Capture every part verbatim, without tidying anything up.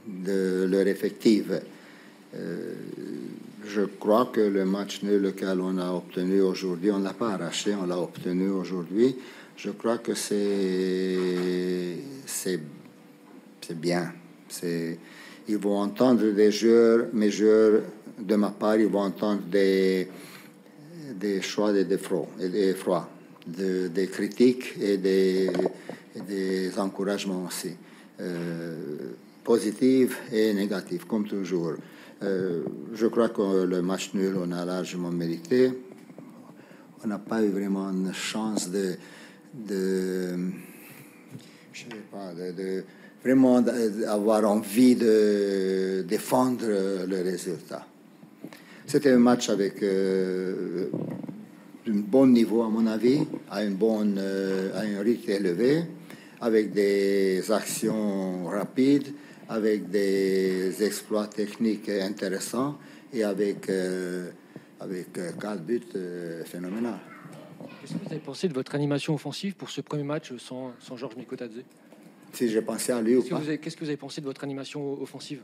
de leur effectif. Euh, je crois que le match nul lequel on a obtenu aujourd'hui, on ne l'a pas arraché, on l'a obtenu aujourd'hui. Je crois que c'est c'est c'est bien. C'est Ils vont entendre des joueurs, mes joueurs de ma part, ils vont entendre des des choix et des froids, et des froids, de, des critiques et des, et des encouragements aussi, euh, positifs et négatifs, comme toujours. Euh, je crois que le match nul, on a largement mérité. On n'a pas eu vraiment une chance de, de je sais pas, de, de vraiment avoir envie de défendre le résultat. C'était un match avec euh, un bon niveau, à mon avis, à, une bonne, euh, à un rythme élevé, avec des actions rapides, avec des exploits techniques intéressants et avec, euh, avec quatre buts euh, phénoménaux. Qu'est-ce que vous avez pensé de votre animation offensive pour ce premier match sans, sans Georges Mikotadze? Si j'ai pensé à lui ou pas. Qu'est-ce que vous avez pensé de votre animation offensive?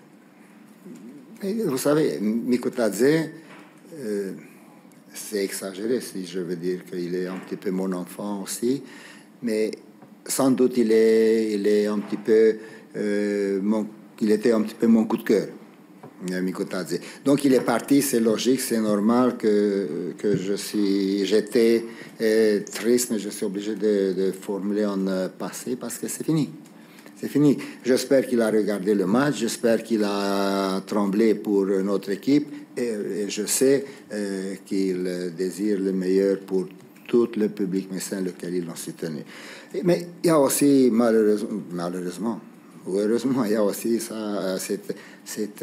Et vous savez, Mikotadze, euh, c'est exagéré si je veux dire qu'il est un petit peu mon enfant aussi, mais sans doute il est, il est un petit peu, euh, mon, il était un petit peu mon coup de cœur, Mikotadze. Donc il est parti, c'est logique, c'est normal que, que je suis, j'étais euh, triste, mais je suis obligé de, de formuler un euh, passé parce que c'est fini. C'est fini. J'espère qu'il a regardé le match, j'espère qu'il a tremblé pour notre équipe et, et je sais euh, qu'il désire le meilleur pour tout le public messin lequel ils l'ont soutenu. Mais il y a aussi, malheureusement, malheureusement ou heureusement, il y a aussi ça, cette, cette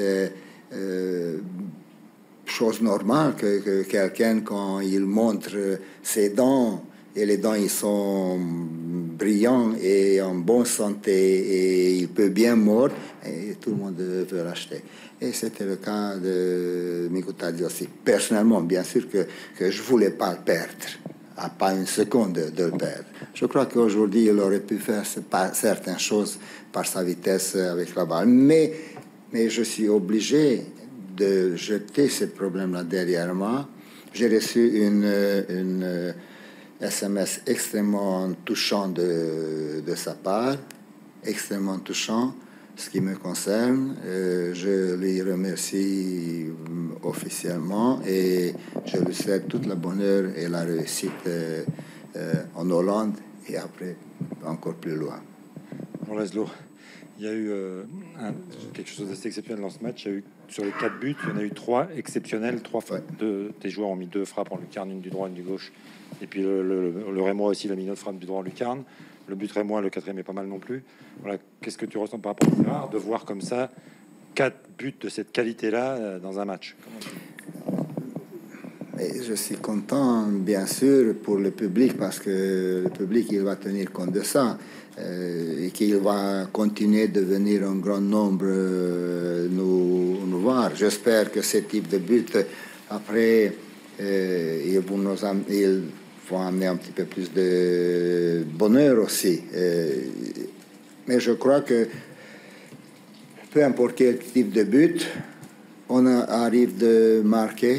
euh, chose normale que, que quelqu'un, quand il montre ses dents, et les dents, ils sont brillants et en bonne santé et il peut bien mordre et tout le monde veut l'acheter. Et c'était le cas de Mikotadze aussi. Personnellement, bien sûr que, que je ne voulais pas le perdre, à pas une seconde de, de le perdre. Je crois qu'aujourd'hui, il aurait pu faire certaines choses par sa vitesse avec la balle. Mais, mais je suis obligé de jeter ce problème-là derrière moi. J'ai reçu une... une S M S extrêmement touchant de, de sa part, extrêmement touchant, ce qui me concerne. Euh, je lui remercie officiellement et je lui souhaite toute la bonheur et la réussite euh, euh, en Hollande et après encore plus loin. Bon, Laszlo, il y a eu euh, un, quelque chose d'assez exceptionnel dans ce match. Il y a eu, sur les quatre buts, il y en a eu trois exceptionnels. Trois ouais. Deux, tes joueurs ont mis deux frappes en lucarne, une du droit, une du gauche. Et puis le, le, le Rémois aussi, il a mis une autre frappe du droit en lucarne. Le but Rémois, le quatrième, est pas mal non plus. Voilà, qu'est-ce que tu ressens par rapport à C'est rare de voir comme ça quatre buts de cette qualité-là euh, dans un match? Et je suis content, bien sûr, pour le public, parce que le public, il va tenir compte de ça euh, et qu'il va continuer de venir un grand nombre euh, nous, nous voir. J'espère que ce type de but, après, euh, ils vont nous am- ils vont amener un petit peu plus de bonheur aussi. Euh, mais je crois que peu importe quel type de but, on a, arrive de marquer.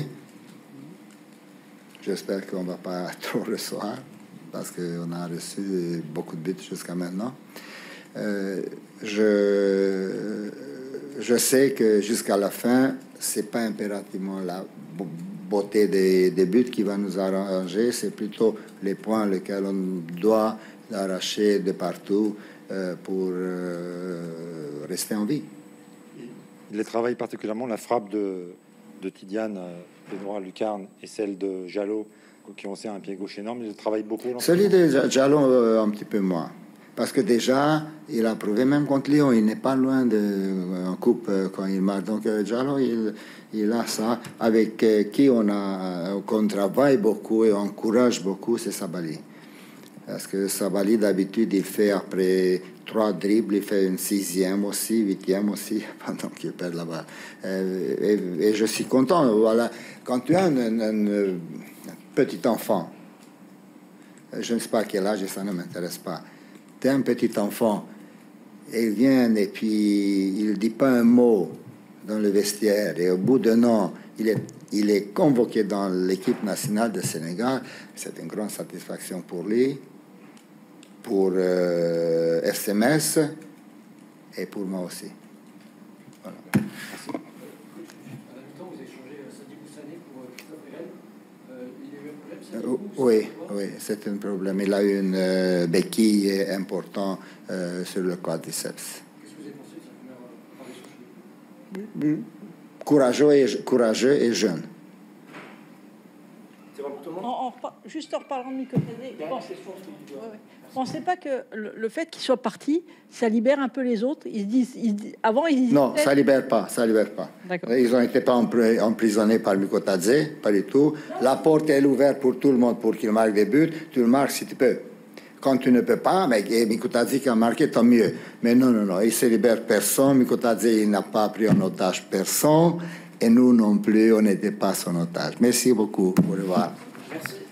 J'espère qu'on ne va pas trop recevoir, parce qu'on a reçu beaucoup de buts jusqu'à maintenant. Euh, je, je sais que jusqu'à la fin, ce n'est pas impérativement la beauté des, des buts qui va nous arranger, c'est plutôt les points lesquels on doit arracher de partout euh, pour euh, rester en vie. Il travaille particulièrement la frappe de, de Tidiane Benoît Lucarne et celle de Jalot, qui ont aussi un pied gauche énorme. Il travaille beaucoup. Celui de Jalot, euh, un petit peu moins. Parce que déjà, il a prouvé même contre Lyon, il n'est pas loin de euh, en coupe euh, quand il marque. Donc euh, Jalot, il, il a ça. Avec euh, qui on a euh, qu'on travaille beaucoup et encourage beaucoup, c'est Sabali. Parce que Sabali, d'habitude, il fait après trois dribbles, il fait une sixième aussi, huitième aussi, pendant qu'il perd la balle. Euh, et, et je suis content. Voilà. Quand tu as un, un, un petit enfant, je ne sais pas à quel âge, et ça ne m'intéresse pas, tu es un petit enfant Et il vient et puis il dit pas un mot dans le vestiaire. Et au bout d'un an, il est, il est convoqué dans l'équipe nationale de Sénégal. C'est une grande satisfaction pour lui, pour euh, S M S et pour moi aussi. Voilà. Euh, oui, oui, c'est un problème. Il a eu une euh, béquille importante euh, sur le quadriceps. Courageux et, courageux et jeune. En, en, juste en reparlant de Mikotadze, vous ne pensez pas que le, le fait qu'il soit parti, ça libère un peu les autres? Ils disent, ils, avant, ils disaient... Non, ça libère pas, ça libère pas. Ils n'ont été pas emprisonnés par Mikotadze, pas du tout. La porte est ouverte pour tout le monde pour qu'il marque des buts. Tu le marques si tu peux. Quand tu ne peux pas, mais Mikotadze qui a marqué, tant mieux. Mais non, non, non, il se libère personne. Mikotadze, il n'a pas pris en otage personne. Et nous non plus, on n'était pas son otage. Merci beaucoup. Au revoir. Merci.